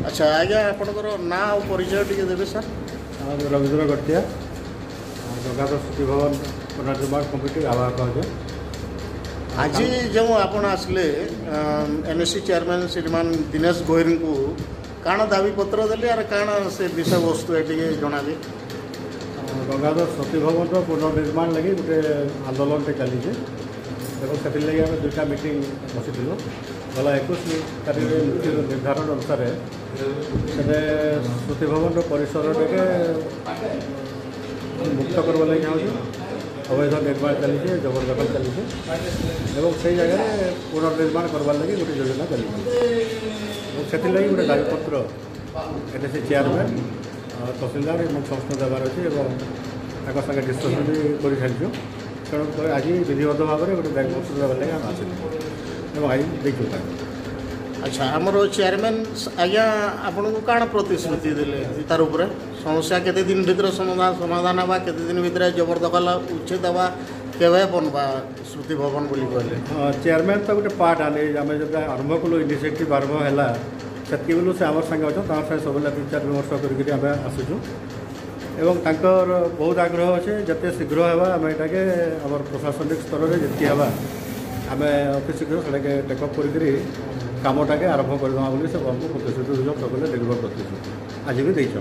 अच्छा आज्ञा आपणकर ना और परिचय टी देवे सर। रवींद्र गटिया गंगाधर स्मृति भवन पुनर्निर्माण कमिटी आवाहक अच्छे। आज जो आपण आसले एनएससी चेयरमैन श्रीमान दिनेश गोहिर को काण दाबी पत्र देले और काण से विषय वस्तु ये जनाबे। गंगाधर स्मृति भवन पुनर्निर्माण लगी गोटे आंदोलन चली से लगे आम दुईटा मीटिंग बसी गला 21 तारीख नीति निर्धारण अनुसार से स्मृति भवन परिसर टे मुक्त करवा लगे चाहूँ। अवैध निर्माण चली जबरदखल चली से जगह पुनर्निर्माण करवार लगे गोटे योजना चली से गोटे दाबीपत्र एनएससी चेयरमैन तहसीलदार और संस्था देवार अच्छे सागे डिस्कसन भी कर सारी तेणु आज विधिवत भाव में गोटे दाबीपत्र देवार लगे आम आस आज देखू। अच्छा आमर चेयरमैन आज्ञा आपण को काण प्रतिश्रुति देले तार उपरे समस्या केते दिन भीतर समाधान हवा केते दिन भीतर जबरदखल उच्छेद हवा केवे बनवा स्मृति भवन बोली कहले। चेयरमैन तो गोटे पार्ट आने आम जो आरंभ कलु इनिशिएटिव आरंभ है से बेलू से आम सागे अच्छा सागे सब विचार विमर्श करके आसुचु एवं तांकर बहुत आग्रह अच्छे जिते शीघ्र है आम ये आम प्रशासनिक स्तर में जितकी है आम अति शीघ्र से टेकअप कर कामटाके आरंभ करदे बोली से हमको प्रतिश्रुति सकले डेलीवर प्रतिश्रुति आज भी देछ।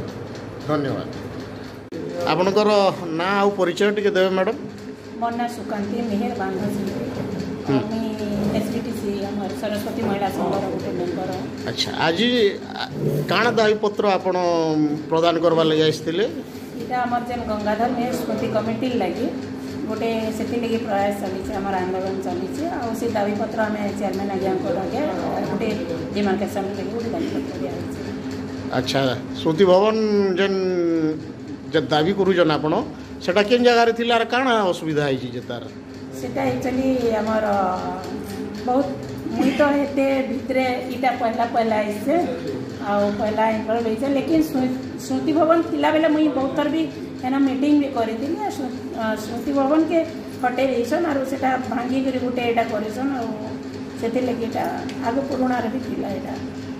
धन्यवाद। आपणकर ना आ परिचय टी देवे मैडम। मोर ना सुकांती मेहर बांधसी एसबीटीसी हमर सरस्वती महिला संघर गोटे मेंबर। अच्छा आज काण दाबीपत्र आपण प्रदान करवा लगे आसते इटा हमर जेन गंगाधर मेहर स्मृति कमिटी लगी गोटे से लगे प्रयास चली आम आंदोलन चली आ दाबीपत्र आम चेयरमैन आज्ञा लगे गोटे डिमार्केसन लगे गोटे दाबीपत्र दिखाई। अच्छा स्मृति भवन जेन दाबी करूछन आपण सेटा केन जगह थी काण असुविधा है तार सेटा एक्चुअली आमर बहुत मुई तो हेते भितरे इटा पहला आइसे आ पहला इनवॉल्व होइसे लेकिन स्मृति भवन थिला बेले मुई बहुत थर भी एना मीटिंग भी करी स्मृति भवन के हटे देसन और सेटा भांगी करी गोटे एटा करसन और सेति लगी एटा आगो पुराना रे भी थिला एटा।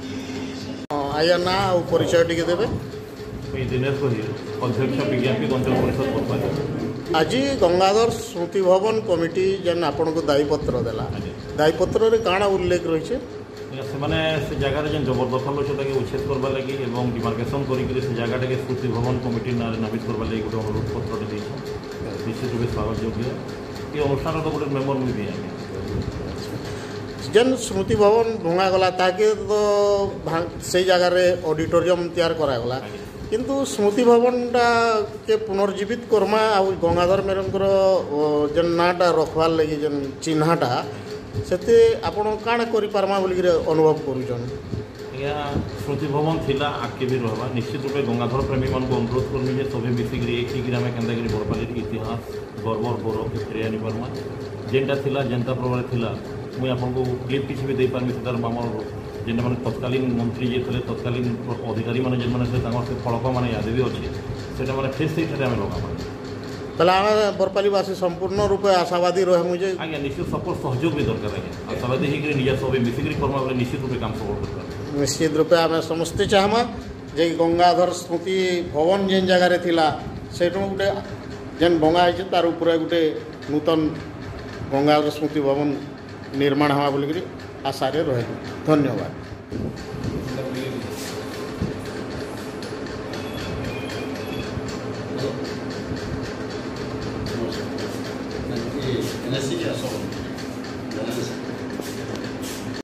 आया ना और परिचय टिके देबे। दिनेश गोहिर अध्यक्ष विज्ञापी अंचल परिषद कोतवाली। आज गंगाधर स्मृति भवन कमिटी जेन आपण को दाबीपत्र देला दाबीपत्र रे काणा उल्लेख रही से जगह जेन जबरदखल अच्छे उच्छेद करवा लगी और डिमार्केसन कर जगह स्मृति भवन कमिटी ना नामित करवा लगी गोटे अनुरोध पत्र निश्चित रूप स्वागत योग्य ये अनुष्ठान तो गोटे मेम्बर मुझे जेन स्मृति भवन भंगागला ताके तो से जगार ऑडिटोरियम तैयार करागला किंतु स्मृति भवनटा के पुनर्जीवित करमा आ गंगाधर मेहर जेन नाटा रखवार लगी जेन चिन्हटा से आपण काण करमा बोल अनुभव करुन। या स्मृति भवन थिला आगे भी रहा निश्चित रूप गंगाधर प्रेमी मान को अनुरोध करमी जे सभी मिसिक एक आम के बरपाली इतिहास गर्व गौरव फेरी आनी पार्मा जेनटा थिला जनता प्रभाव थिला मुझे आपको क्लिप किसी भी दे पार्मी से आम जेन मैंने तत्कालीन मंत्री जे थे तत्कालीन अधिकारी मैंने जेन से फलक मान याद भी अच्छे से मैंने फेस से आम लगा पहले आम बरपालीवासी संपूर्ण रूपे आशावादी रहे मुझे आज्ञा निश्चित सपोर्ट सहयोग भी दरकार आज्ञा आशावादी होकर निजा सब मिसिक करमा बोले निश्चित रूप काम सपोर्ट दरकार निश्चित रूपे आम समस्ते चाहमा जे गंगाधर स्मृति भवन जेन जगार थिला सेठू गोटे जेन भंगा है तार उपरे गोटे नूतन गंगाधर स्मृति भवन निर्माण हवा बोलिक आशा रहे। धन्यवाद। एनएससी